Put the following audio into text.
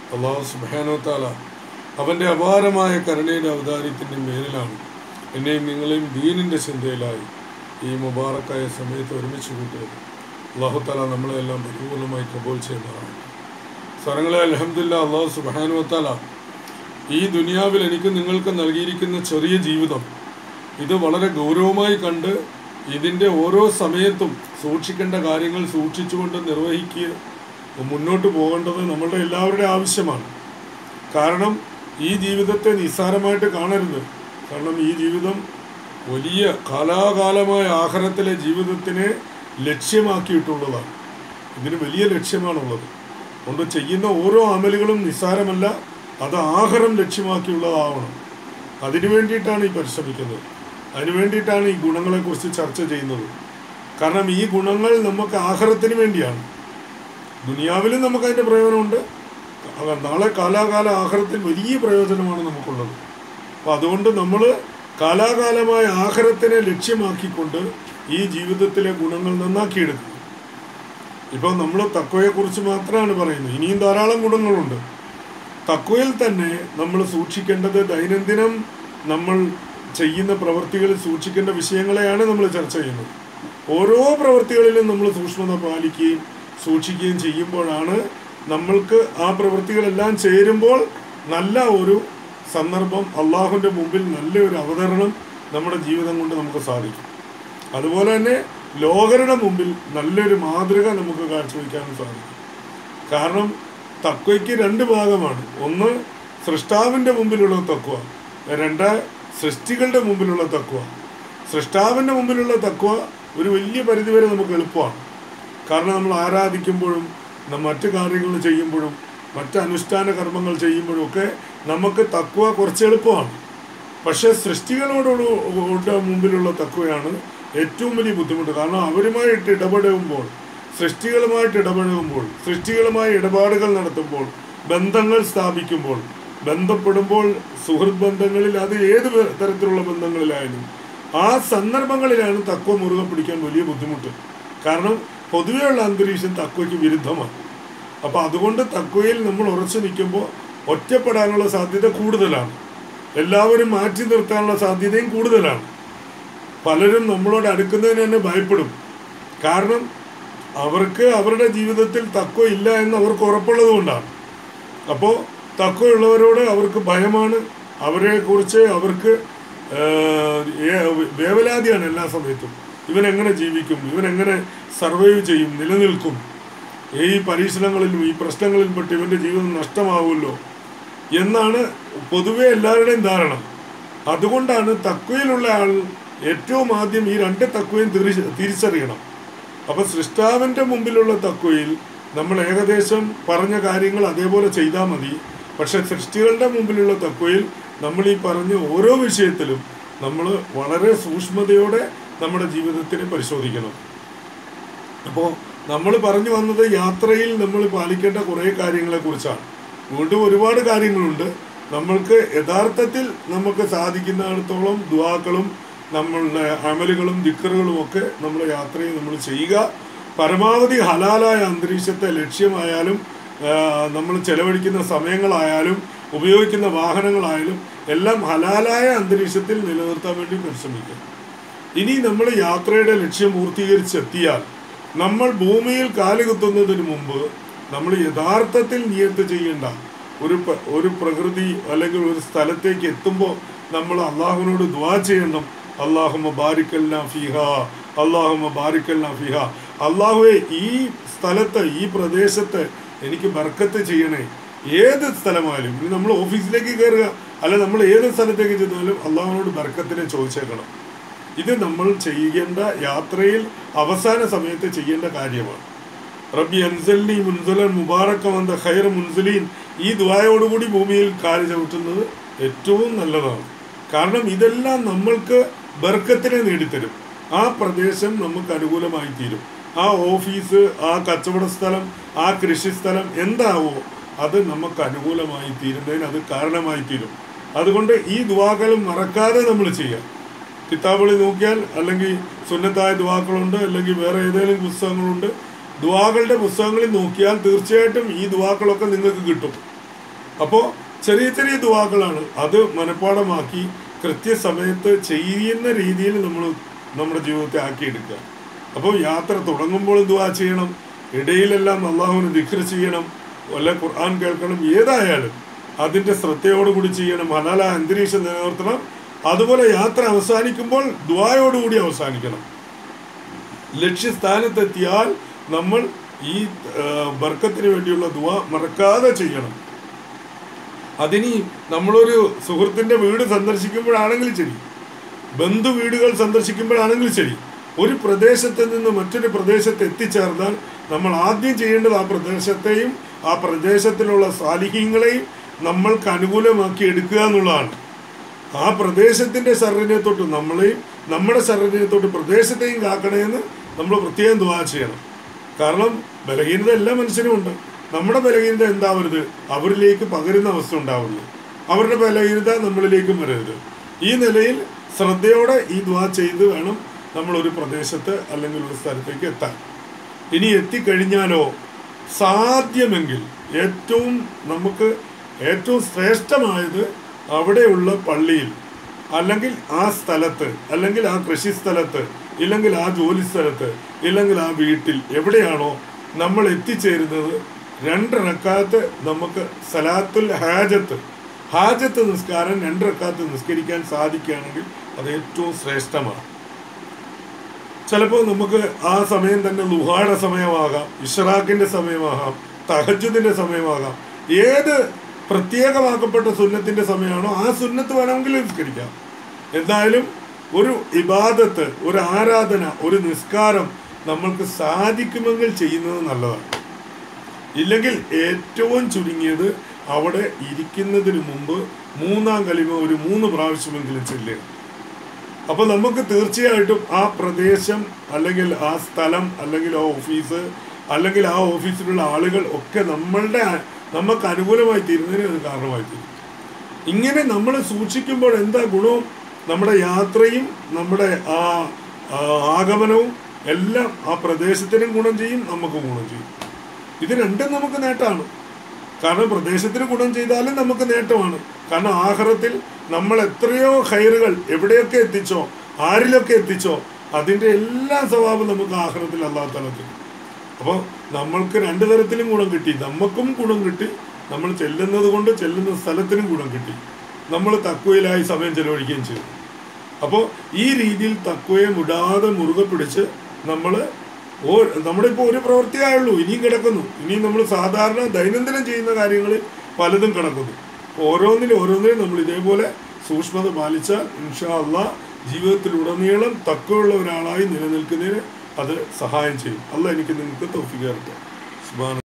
അള്ളാഹു സുബ്ഹാനഹു വ തആല അവൻ്റെ അപാരമായ കരുണയുടെ അവതാരത്തിൻ്റെ മേലിലാണ് എന്നെയും നിങ്ങളെയും ദീനിൻ്റെ ചിന്തയിലായി ഈ മുബാറക്കായ സമയത്ത് ഒരുമിച്ച് കൂട്ടിയത്. അള്ളാഹു തആല നമ്മളെല്ലാം പരിപൂർണമായി കബൂൽ ചെയ്യുന്നതാണ്. സ്വരങ്ങളെ അൽഹംദുലില്ലാഹ്, അള്ളാഹു സുബ്ഹാനഹു വ തആല ഈ ദുനിയാവിൽ എനിക്ക് നിങ്ങൾക്ക് നൽകിയിരിക്കുന്ന ചെറിയ ജീവിതം ഇത് വളരെ ഗൗരവമായി കണ്ട് ഇതിൻ്റെ ഓരോ സമയത്തും സൂക്ഷിക്കേണ്ട കാര്യങ്ങൾ സൂക്ഷിച്ചുകൊണ്ട് നിർവഹിക്കുക, മുന്നോട്ട് പോകേണ്ടത് നമ്മളുടെ എല്ലാവരുടെയും ആവശ്യമാണ്. കാരണം ഈ ജീവിതത്തെ നിസ്സാരമായിട്ട് കാണരുത്. കാരണം ഈ ജീവിതം വലിയ കാലാകാലമായ ആഖിറത്തിലെ ജീവിതത്തിനെ ലക്ഷ്യമാക്കിയിട്ടുള്ളതാണ്. ഇതിന് വലിയ ലക്ഷ്യമാണുള്ളത്. അതുകൊണ്ട് ചെയ്യുന്ന ഓരോ അമലുകളും നിസ്സാരമല്ല, അത് ആഖിറം ലക്ഷ്യമാക്കിയുള്ളതാവണം. അതിനു വേണ്ടിയിട്ടാണ് ഈ പരിശ്രമിക്കുന്നത്. അതിനു വേണ്ടിയിട്ടാണ് ഈ ഗുണങ്ങളെക്കുറിച്ച് ചർച്ച ചെയ്യുന്നത്. കാരണം ഈ ഗുണങ്ങൾ നമുക്ക് ആഖിറത്തിന് വേണ്ടിയാണ്. ദുനിയാവിലും നമുക്കതിൻ്റെ പ്രയോജനമുണ്ട്, നാളെ കാലാകാല ആഖിറത്തിൽ വലിയ പ്രയോജനമാണ് നമുക്കുള്ളത്. അപ്പോൾ അതുകൊണ്ട് നമ്മൾ കാലാകാലമായ ആഖിറത്തിനെ ലക്ഷ്യമാക്കിക്കൊണ്ട് ഈ ജീവിതത്തിലെ ഗുണങ്ങൾ നന്നാക്കിയെടുക്കും. ഇപ്പോൾ നമ്മൾ തഖ്വയെക്കുറിച്ച് മാത്രമാണ് പറയുന്നത്, ഇനിയും ധാരാളം ഗുണങ്ങളുണ്ട്. തഖ്വയിൽ തന്നെ നമ്മൾ സൂക്ഷിക്കേണ്ടത് ദൈനംദിനം നമ്മൾ ചെയ്യുന്ന പ്രവൃത്തികളിൽ സൂക്ഷിക്കേണ്ട വിഷയങ്ങളെയാണ് നമ്മൾ ചർച്ച ചെയ്യുന്നത്. ഓരോ പ്രവൃത്തികളിലും നമ്മൾ സൂക്ഷ്മത പാലിക്കുകയും സൂക്ഷിക്കുകയും ചെയ്യുമ്പോഴാണ് നമ്മൾക്ക് ആ പ്രവൃത്തികളെല്ലാം ചേരുമ്പോൾ നല്ല ഒരു സന്ദർഭം, അള്ളാഹുവിൻ്റെ മുമ്പിൽ നല്ലൊരു അവതരണം നമ്മുടെ ജീവിതം കൊണ്ട് നമുക്ക് സാധിക്കും. അതുപോലെ തന്നെ ലോകരുടെ മുമ്പിൽ നല്ലൊരു മാതൃക നമുക്ക് കാഴ്ചവെക്കാനും സാധിക്കും. കാരണം തഖ്വയ്ക്ക് രണ്ട് ഭാഗമാണ്. ഒന്ന് സൃഷ്ടാവിൻ്റെ മുമ്പിലുള്ള തഖ്വ, രണ്ട് സൃഷ്ടികളുടെ മുമ്പിലുള്ള തഖ്വ. സൃഷ്ടാവിൻ്റെ മുമ്പിലുള്ള തഖ്വ ഒരു വലിയ പരിധിവരെ നമുക്ക് എളുപ്പമാണ്. കാരണം നമ്മൾ ആരാധിക്കുമ്പോഴും മറ്റു കാര്യങ്ങൾ ചെയ്യുമ്പോഴും മറ്റ് അനുഷ്ഠാന കർമ്മങ്ങൾ ചെയ്യുമ്പോഴും ഒക്കെ നമുക്ക് തഖ്വ കുറച്ച് എളുപ്പമാണ്. പക്ഷേ സൃഷ്ടികളോടുള്ള മുമ്പിലുള്ള തഖ്വയാണ് ഏറ്റവും വലിയ ബുദ്ധിമുട്ട്. കാരണം അവരുമായിട്ട് ഇടപെടുമ്പോൾ, സൃഷ്ടികളുമായി ഇടപാടുകൾ നടത്തുമ്പോൾ, ബന്ധങ്ങൾ സ്ഥാപിക്കുമ്പോൾ, ബന്ധപ്പെടുമ്പോൾ, സുഹൃത്ത് ബന്ധങ്ങളിൽ, അത് ഏത് തരത്തിലുള്ള ബന്ധങ്ങളിലായാലും ആ സന്ദർഭങ്ങളിലാണ് തഖ്വ മുറുകെ പിടിക്കാൻ വലിയ ബുദ്ധിമുട്ട്. കാരണം പൊതുവെയുള്ള അന്തരീക്ഷം തഖ്വയ്ക്ക് വിരുദ്ധമാണ്. അപ്പോൾ അതുകൊണ്ട് തഖ്വയിൽ നമ്മൾ ഉറച്ചു നിൽക്കുമ്പോൾ ഒറ്റപ്പെടാനുള്ള സാധ്യത കൂടുതലാണ്, എല്ലാവരും മാറ്റി നിർത്താനുള്ള സാധ്യതയും കൂടുതലാണ്. പലരും നമ്മളോട് അടുക്കുന്നതിന് തന്നെ ഭയപ്പെടും. കാരണം അവർക്ക് അവരുടെ ജീവിതത്തിൽ തഖ്വ ഇല്ല എന്ന് അവർക്ക് ഉറപ്പുള്ളത് കൊണ്ടാണ്. അപ്പോൾ തഖ്വയുള്ളവരോട് അവർക്ക് ഭയമാണ്, അവരെക്കുറിച്ച് അവർക്ക് വേവലാതിയാണ് എല്ലാ സമയത്തും. ഇവനെങ്ങനെ ജീവിക്കും, ഇവനെങ്ങനെ സർവൈവ് ചെയ്യും, നിലനിൽക്കും, ഈ പരീക്ഷണങ്ങളിലും ഈ പ്രശ്നങ്ങളിലും പെട്ട് ഇവൻ്റെ ജീവിതം നഷ്ടമാവുമല്ലോ എന്നാണ് പൊതുവെ എല്ലാവരുടെയും ധാരണ. അതുകൊണ്ടാണ് തഖ്വയിലുള്ള ആൾ ഏറ്റവും ആദ്യം ഈ രണ്ട് തഖ്വയും തിരിച്ചറിയണം. അപ്പോൾ സൃഷ്ടാവിൻ്റെ മുമ്പിലുള്ള തഖ്വയിൽ നമ്മൾ ഏകദേശം പറഞ്ഞ കാര്യങ്ങൾ അതേപോലെ ചെയ്താൽ മതി. പക്ഷെ സൃഷ്ടികളുടെ മുമ്പിലുള്ള തഖ്വയിൽ നമ്മൾ ഈ പറഞ്ഞ ഓരോ വിഷയത്തിലും നമ്മൾ വളരെ സൂക്ഷ്മതയോടെ നമ്മുടെ ജീവിതത്തിനെ പരിശോധിക്കണം. അപ്പോൾ നമ്മൾ പറഞ്ഞു വന്നത് യാത്രയിൽ നമ്മൾ പാലിക്കേണ്ട കുറേ കാര്യങ്ങളെക്കുറിച്ചാണ്. വീണ്ടും ഒരുപാട് കാര്യങ്ങളുണ്ട്. നമ്മൾക്ക് യഥാർത്ഥത്തിൽ നമുക്ക് സാധിക്കുന്നിടത്തോളം ദുആകളും നമ്മളുടെ അമലുകളും ദിക്റുകളും ഒക്കെ നമ്മൾ യാത്രയിൽ നമ്മൾ ചെയ്യുക. പരമാവധി ഹലാലായ അന്തരീക്ഷത്തെ ലക്ഷ്യമായാലും നമ്മൾ ചെലവഴിക്കുന്ന സമയങ്ങളായാലും ഉപയോഗിക്കുന്ന വാഹനങ്ങളായാലും എല്ലാം ഹലാലായ അന്തരീക്ഷത്തിൽ നിലനിർത്താൻ വേണ്ടി പരിശ്രമിക്കുക. ഇനി നമ്മൾ യാത്രയുടെ ലക്ഷ്യം പൂർത്തീകരിച്ചെത്തിയാൽ നമ്മൾ ഭൂമിയിൽ കാലുകുത്തുന്നതിന് മുമ്പ് നമ്മൾ യഥാർത്ഥത്തിൽ നിയത്ത് ചെയ്യേണ്ട ഒരു പ്രകൃതി അല്ലെങ്കിൽ ഒരു സ്ഥലത്തേക്ക് എത്തുമ്പോൾ നമ്മൾ അള്ളാഹുവിനോട് ദുആ ചെയ്യണം. അല്ലാഹുമ്മ ബാരിക്കൽനാ ഫീഹാ, അല്ലാഹുമ്മ ബാരിക്കൽനാ ഫീഹാ. അള്ളാഹുവേ, ഈ സ്ഥലത്ത്, ഈ പ്രദേശത്ത് എനിക്ക് ബർക്കത്ത് ചെയ്യണേ. ഏത് സ്ഥലമായാലും, ഇനി നമ്മൾ ഓഫീസിലേക്ക് കയറുക അല്ല നമ്മൾ ഏത് സ്ഥലത്തേക്ക് ചെന്നാലും അള്ളാഹുവിനോട് ബർക്കത്തിനെ ചോദിച്ചേക്കണം. ഇത് നമ്മൾ ചെയ്യേണ്ട യാത്രയിൽ അവസാന സമയത്ത് ചെയ്യേണ്ട കാര്യമാണ്. റബ്ബി അൻസൽനി മുൻസലൻ മുബാറക്കൻ ഖൈറ മുൻസലീൻ. ഈ ദുആയോടുകൂടി ഭൂമിയിൽ കാല് ചവിട്ടുന്നത് ഏറ്റവും നല്ലതാണ്. കാരണം ഇതെല്ലാം നമ്മൾക്ക് ബർക്കത്തിനെ നേടിത്തരും. ആ പ്രദേശം നമുക്ക് അനുകൂലമായി തീരും. ആ ഓഫീസ്, ആ കച്ചവട സ്ഥലം, ആ കൃഷിസ്ഥലം എന്താവോ അത് നമുക്ക് അനുകൂലമായി തീരുന്നതിന് അത് കാരണമായി തീരും. അതുകൊണ്ട് ഈ ദുആകളും മറക്കാതെ നമ്മൾ ചെയ്യാം. കിതാബുകളിൽ നോക്കിയാൽ അല്ലെങ്കിൽ സുന്നത്തായ ദുആക്കളുണ്ട്, അല്ലെങ്കിൽ വേറെ ഏതെങ്കിലും പുസ്തകങ്ങളുണ്ട്. ദുആകളുടെ പുസ്തകങ്ങളിൽ നോക്കിയാൽ തീർച്ചയായിട്ടും ഈ ദുആക്കളൊക്കെ നിങ്ങൾക്ക് കിട്ടും. അപ്പോൾ ചെറിയ ചെറിയ ദുആകളാണ്, അത് മനഃപ്പാടമാക്കി കൃത്യസമയത്ത് ചെയ്യുന്ന രീതിയിൽ നമ്മൾ നമ്മുടെ ജീവിതത്തെ ആക്കിയെടുക്കുക. അപ്പോൾ യാത്ര തുടങ്ങുമ്പോൾ ദുആ ചെയ്യണം, ഇടയിലെല്ലാം അള്ളാഹുവിനെ ദിക്ർ ചെയ്യണം, വല്ല ഖുർആൻ കേൾക്കണം, ഏതായാലും അതിൻ്റെ ശ്രദ്ധയോടുകൂടി ചെയ്യണം, ഹലാലായ അന്തരീക്ഷം നിലനിർത്തണം. അതുപോലെ യാത്ര അവസാനിക്കുമ്പോൾ ദുആയോടുകൂടി അവസാനിക്കണം. ലക്ഷ്യസ്ഥാനത്തെത്തിയാൽ നമ്മൾ ഈ ബർക്കത്തിന് വേണ്ടിയുള്ള ദുആ മറക്കാതെ ചെയ്യണം. അതിനി നമ്മളൊരു സുഹൃത്തിൻ്റെ വീട് സന്ദർശിക്കുമ്പോഴാണെങ്കിലും ശരി, ബന്ധു വീടുകൾ സന്ദർശിക്കുമ്പോഴാണെങ്കിലും ശരി, ഒരു പ്രദേശത്ത് നിന്ന് മറ്റൊരു പ്രദേശത്ത് എത്തിച്ചേർന്നാൽ നമ്മൾ ആദ്യം ചെയ്യേണ്ടത് ആ പ്രദേശത്തെയും ആ പ്രദേശത്തിലുള്ള സാലിഹീങ്ങളെയും നമ്മൾക്ക് അനുകൂലമാക്കി എടുക്കുക എന്നുള്ളതാണ്. ആ പ്രദേശത്തിൻ്റെ ശർറിനെ തൊട്ട് നമ്മളെയും നമ്മുടെ ശർറിനെ തൊട്ട് പ്രദേശത്തെയും കാക്കണമെന്ന് നമ്മൾ പ്രത്യേകം ദുആ ചെയ്യണം. കാരണം ബലഹീനത എല്ലാ മനുഷ്യനും ഉണ്ട്. നമ്മുടെ ബലഹീനത എന്താവരുത്, അവരിലേക്ക് പകരുന്ന അവസ്ഥ ഉണ്ടാവരുത്, അവരുടെ ബലഹീനത നമ്മളിലേക്കും വരരുത്. ഈ നിലയിൽ ശ്രദ്ധയോടെ ഈ ദുആ ചെയ്ത് വേണം നമ്മളൊരു പ്രദേശത്ത് അല്ലെങ്കിൽ ഒരു സ്ഥലത്തേക്ക് എത്താൻ. ഇനി എത്തിക്കഴിഞ്ഞാലോ സാധ്യമെങ്കിൽ നമുക്ക് ഏറ്റവും ശ്രേഷ്ഠമായത് അവിടെയുള്ള പള്ളിയിൽ അല്ലെങ്കിൽ ആ സ്ഥലത്ത് അല്ലെങ്കിൽ ആ കൃഷി സ്ഥലത്ത് ഇല്ലെങ്കിൽ ആ ജോലി സ്ഥലത്ത് ഇല്ലെങ്കിൽ ആ വീട്ടിൽ എവിടെയാണോ നമ്മൾ എത്തിച്ചേരുന്നത് 2 റക്അത്ത് നമുക്ക് സലാത്തുൽ ഹാജത്ത് നിസ്കാരം 2 റക്അത്ത് നിസ്കരിക്കാൻ സാധിക്കുകയാണെങ്കിൽ അത് ഏറ്റവും ശ്രേഷ്ഠമാണ്. ചിലപ്പോൾ നമുക്ക് ആ സമയം തന്നെ ളുഹായുടെ സമയമാകാം, ഇഷ്റാഖിൻ്റെ സമയമാകാം, തഹജ്ജുദിൻ്റെ സമയമാകാം. ഏത് പ്രത്യേകമാക്കപ്പെട്ട സുന്നത്തിൻ്റെ സമയമാണോ ആ സുന്നത്ത് വേണമെങ്കിൽ നിസ്കരിക്കാം. എന്തായാലും ഒരു ഇബാദത്ത്, ഒരു ആരാധന, ഒരു നിസ്കാരം നമ്മൾക്ക് സാധിക്കുമെങ്കിൽ ചെയ്യുന്നത് നല്ലതാണ്. ഇല്ലെങ്കിൽ ഏറ്റവും ചുരുങ്ങിയത് അവിടെ ഇരിക്കുന്നതിന് മുമ്പ് 3-ാം കലിമ ഒരു 3 പ്രാവശ്യമെങ്കിലും ചൊല്ലുക. അപ്പോൾ നമുക്ക് തീർച്ചയായിട്ടും ആ പ്രദേശം അല്ലെങ്കിൽ ആ സ്ഥലം അല്ലെങ്കിൽ ആ ഓഫീസ് അല്ലെങ്കിൽ ആ ഓഫീസിലുള്ള ആളുകൾ ഒക്കെ നമുക്ക് അനുകൂലമായി തീരുന്നതിന് അത് കാരണമായി തീരും. ഇങ്ങനെ നമ്മൾ സൂക്ഷിക്കുമ്പോൾ എന്താ ഗുണവും, നമ്മുടെ യാത്രയും നമ്മുടെ ആ ആഗമനവും എല്ലാം ആ പ്രദേശത്തിനും ഗുണം ചെയ്യും, നമുക്ക് ഗുണം ചെയ്യും. ഇത് രണ്ടും നമുക്ക് നേട്ടമാണ്. കാരണം പ്രദേശത്തിന് ഗുണം ചെയ്താലും നമുക്ക് നേട്ടമാണ്. കാരണം ആഖിറത്തിൽ നമ്മൾ എത്രയോ ഖൈറുകൾ എവിടെയൊക്കെ എത്തിച്ചോ, ആരിലൊക്കെ എത്തിച്ചോ, അതിൻ്റെ എല്ലാ സവാബും നമുക്ക് ആഖിറത്തിൽ അല്ലാഹു തആല തരും. അപ്പോൾ നമ്മൾക്ക് 2 തരത്തിലും ഗുണം കിട്ടി. നമുക്കും ഗുണം കിട്ടി, നമ്മൾ ചെല്ലുന്നത് കൊണ്ട് ചെല്ലുന്ന സ്ഥലത്തിനും ഗുണം കിട്ടി, നമ്മൾ തഖ്വയിലായി സമയം ചെലവഴിക്കുകയും ചെയ്തു. അപ്പോൾ ഈ രീതിയിൽ തഖ്വയെ വിടാതെ മുറുകെ പിടിച്ച് നമ്മുടെ ഇപ്പോൾ ഒരു പ്രവൃത്തിയായുള്ളൂ, ഇനിയും കിടക്കുന്നു. ഇനിയും നമ്മൾ സാധാരണ ദൈനംദിനം ചെയ്യുന്ന കാര്യങ്ങളിൽ പലതും കിടക്കുന്നു. ഓരോന്നിലും നമ്മൾ ഇതേപോലെ സൂക്ഷ്മത പാലിച്ചാൽ ഇൻഷാ അല്ലാഹ് ജീവിതത്തിലുടനീളം തഖ്വയുള്ള ഒരാളായി നിലനിൽക്കുന്നതിന് അത് സഹായം ചെയ്യും. അല്ലാഹ് എനിക്ക് നിങ്ങൾക്ക് തൗഫീഖ് തരട്ടെ. സുബ്ഹാനല്ലാഹ്.